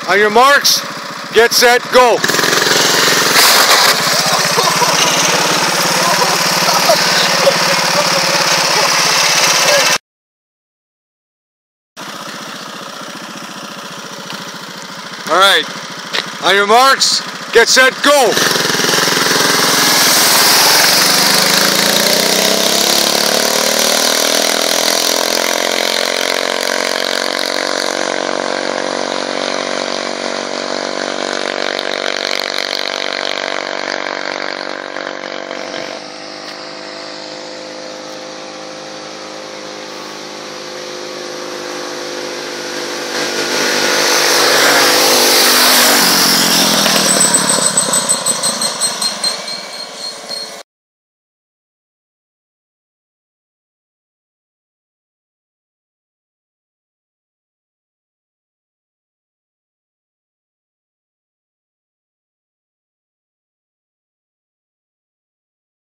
On your marks, get set, go. All right, on your marks, get set, go.